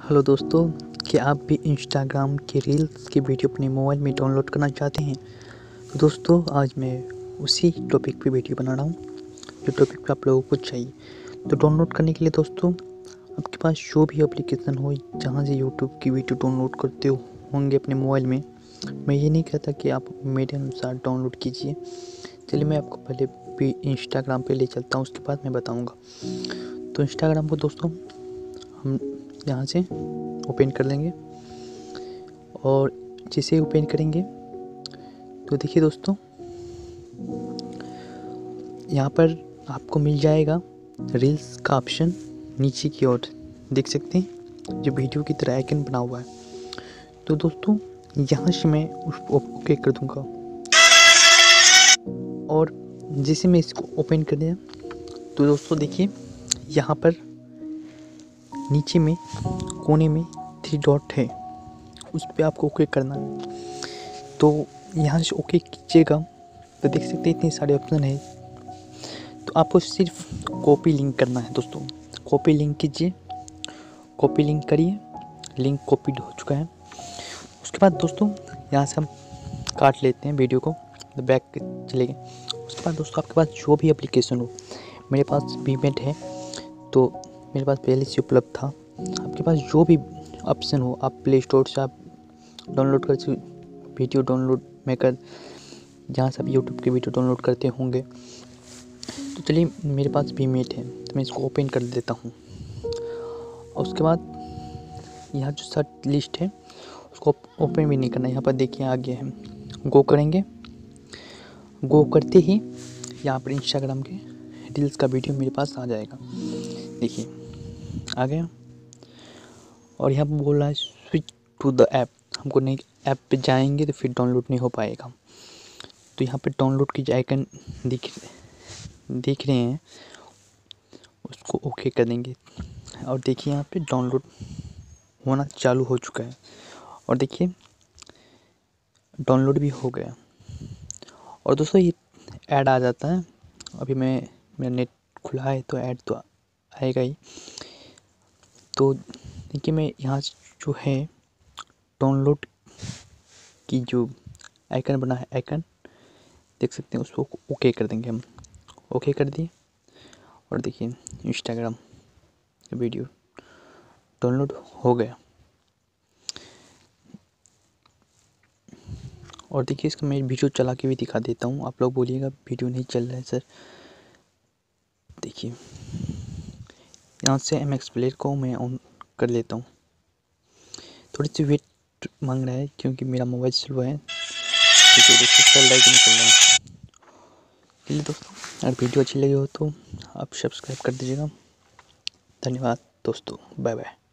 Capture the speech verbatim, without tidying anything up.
Hello दोस्तों, क्या आप भी इंस्टाग्राम के रील्स की वीडियो अपने मोबाइल में डाउनलोड करना चाहते हैं? तो दोस्तों आज मैं उसी टॉपिक पे वीडियो बना रहा हूँ जो टॉपिक पे आप लोगों को चाहिए। तो डाउनलोड करने के लिए दोस्तों आपके पास जो भी एप्लीकेशन हो जहाँ से यूट्यूब की वीडियो डाउनलोड करते हो होंगे अपने मोबाइल में, मैं ये नहीं कहता कि आप मेरे अनुसार डाउनलोड कीजिए। चलिए मैं आपको पहले भी इंस्टाग्राम पे ले चलता हूँ, उसके बाद मैं बताऊँगा। तो इंस्टाग्राम को दोस्तों हम यहाँ से ओपन कर लेंगे और जिसे ओपन करेंगे तो देखिए दोस्तों यहाँ पर आपको मिल जाएगा रील्स का ऑप्शन। नीचे की ओर देख सकते हैं जो वीडियो की तरह आइकन बना हुआ है। तो दोस्तों यहाँ से मैं उसको ओके कर दूंगा और जैसे मैं इसको ओपन कर दिया तो दोस्तों देखिए यहाँ पर नीचे में कोने में थ्री डॉट है, उस पर आपको ओके करना है। तो यहाँ से ओके कीजिएगा तो देख सकते हैं इतने सारे ऑप्शन है। तो आपको सिर्फ कॉपी लिंक करना है दोस्तों। कॉपी लिंक कीजिए, कॉपी लिंक करिए, लिंक कॉपीड हो चुका है। उसके बाद दोस्तों यहाँ से हम काट लेते हैं वीडियो को, तो बैक चले गए। उसके बाद दोस्तों आपके पास जो भी एप्लीकेशन हो, मेरे पास वीमेट है तो मेरे पास पहले से उपलब्ध था। आपके पास जो भी ऑप्शन हो आप प्ले स्टोर से आप डाउनलोड कर वीडियो डाउनलोड मेकर, जहाँ से आप यूट्यूब की वीडियो डाउनलोड करते होंगे। तो चलिए मेरे पास वीमेट है तो मैं इसको ओपन कर देता हूँ। और उसके बाद यहाँ जो सर्च लिस्ट है उसको ओपन भी नहीं करना। यहाँ पर देखिए आ गया है, गो करेंगे। गो करते ही यहाँ पर इंस्टाग्राम के रील्स का वीडियो मेरे पास आ जाएगा। देखिए आ गया और यहाँ पर बोल रहा है स्विच टू द ऐप। हमको नहीं ऐप पे जाएंगे तो फिर डाउनलोड नहीं हो पाएगा। तो यहाँ पे डाउनलोड की जो आइकन दिख देख रहे हैं उसको ओके कर देंगे और देखिए यहाँ पे डाउनलोड होना चालू हो चुका है और देखिए डाउनलोड भी हो गया। और दोस्तों ये ऐड आ जाता है। अभी मैं मेरा नेट खुला है तो ऐड तो आएगा ही। तो देखिए मैं यहाँ जो है डाउनलोड की जो आइकन बना है, आइकन देख सकते हैं, उसको ओके कर देंगे हम। ओके कर दिए और देखिए इंस्टाग्राम वीडियो डाउनलोड हो गया। और देखिए इसका मैं वीडियो चला के भी दिखा देता हूँ। आप लोग बोलिएगा वीडियो नहीं चल रहा है सर। देखिए यहाँ से एम एक्स प्लेयर को मैं ऑन कर लेता हूँ। थोड़ी सी वेट मांग रहा है क्योंकि मेरा मोबाइल स्लो है। देखिए देखिए चल रहा है कि नहीं चल रहा है। चलिए दोस्तों अगर वीडियो अच्छी लगी हो तो आप सब्सक्राइब कर दीजिएगा। धन्यवाद दोस्तों, बाय बाय।